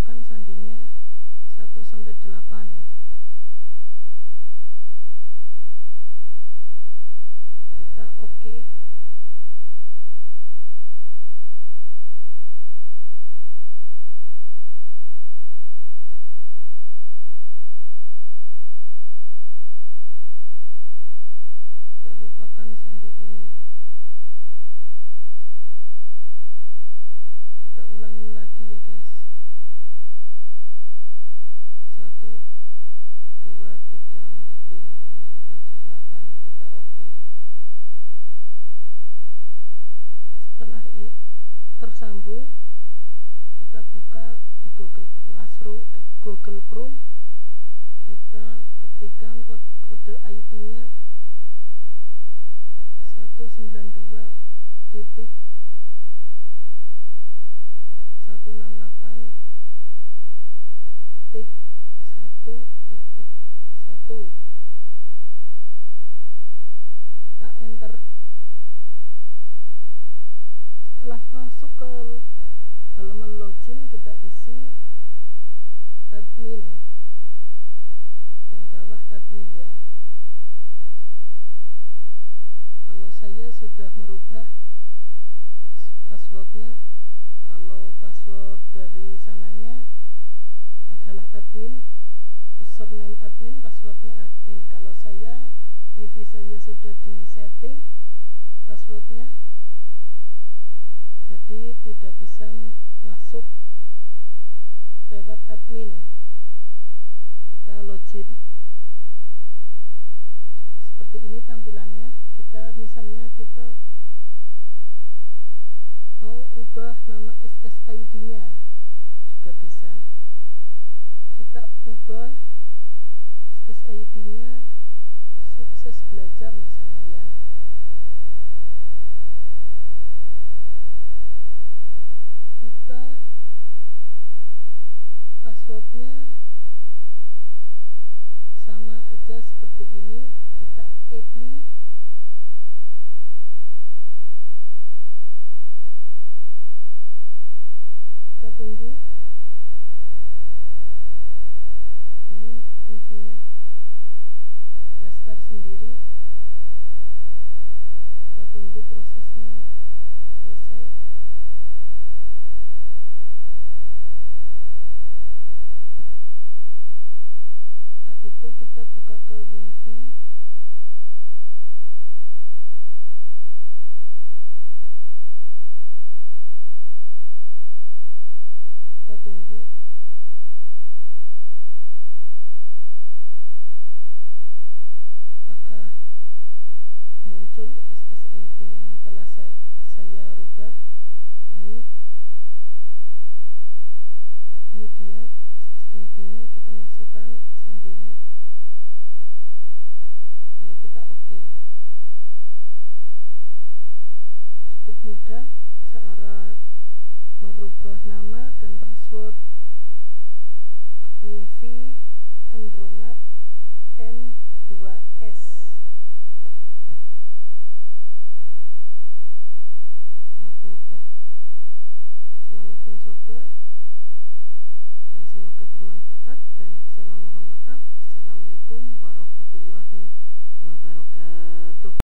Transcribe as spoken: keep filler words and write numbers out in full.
masukkan sandinya satu sampai delapan. Kita oke. Okay. Kita lupakan sandi ini. Kita ulangin lagi ya guys. Satu, dua, tiga, empat, lima, enam, tujuh, delapan. Kita oke. Okay. Setelah tersambung, kita buka di Google Classroom, eh, Google Chrome. Kita ketikkan kode, kode I P-nya seratus sembilan puluh dua titik seratus enam puluh delapan titik satu titik satu. Kita enter. Setelah masuk ke halaman login, kita isi admin, yang bawah admin ya. Kalau saya sudah merubah passwordnya, kalau password dari sananya adalah admin, username admin, passwordnya admin. Kalau saya, wifi saya sudah di setting passwordnya, jadi tidak bisa masuk lewat admin. Kita login. Seperti ini tampilannya. Kita misalnya kita mau ubah nama S S I D-nya juga bisa. Kita ubah S S I D-nya sukses belajar misalnya ya. Kita passwordnya sama aja seperti ini. Kita apply. Kita tunggu. Ini wifi-nya restart sendiri. Kita tunggu prosesnya selesai. Setelah itu kita buka ke wifi. Kita tunggu. Apakah muncul S S I D yang telah saya, saya rubah? Ini ini dia S S I D-nya. Kita masukkan sandinya, lalu kita oke. Okay. Cukup mudah cara merubah nama dan password MiFi Andromat M dua S. Sangat mudah. Selamat mencoba dan semoga bermanfaat. Banyak salam mohon maaf. Assalamualaikum warahmatullahi wabarakatuh.